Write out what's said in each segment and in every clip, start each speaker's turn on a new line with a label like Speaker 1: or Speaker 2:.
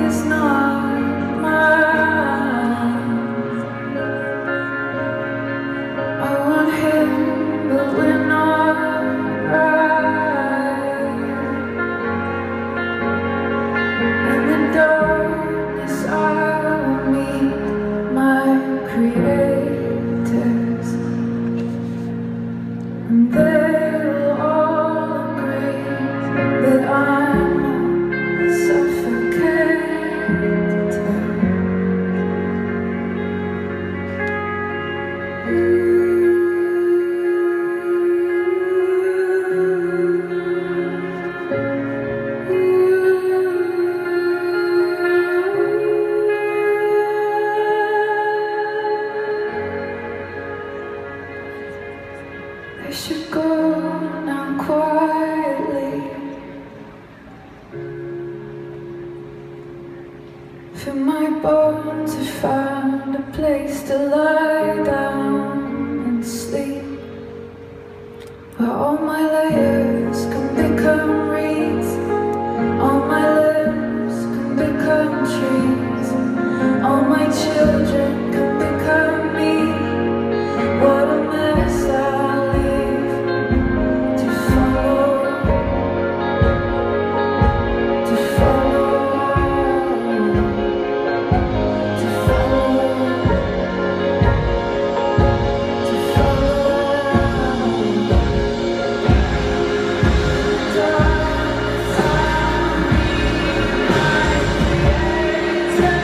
Speaker 1: is not mine. I want him, but we're not right. In the darkness I will meet my creators, and they will all agree that I'm suffocated. I should go now quietly, for my bones have found a place to lie down and sleep, where all my layers can become reeds, all my limbs can become trees, all my children can become me. What a mess I leave to follow, to follow, to follow, to follow. Darkness I meet my creator.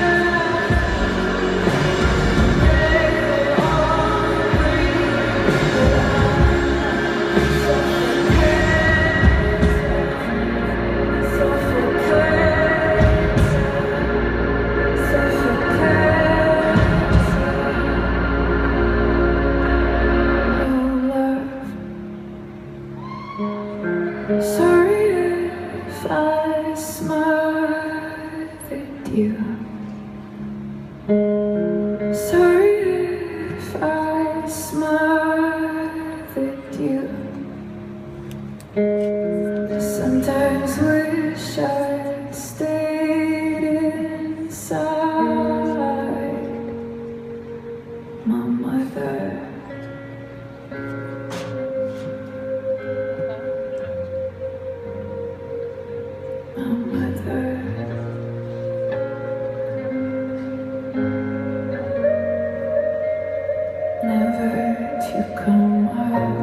Speaker 1: They will all agree that I'm suffocating, sorry if I smothered you. Sorry if I smothered you. Sometimes wish I'd stayed inside my mother. My mother. Never to come out.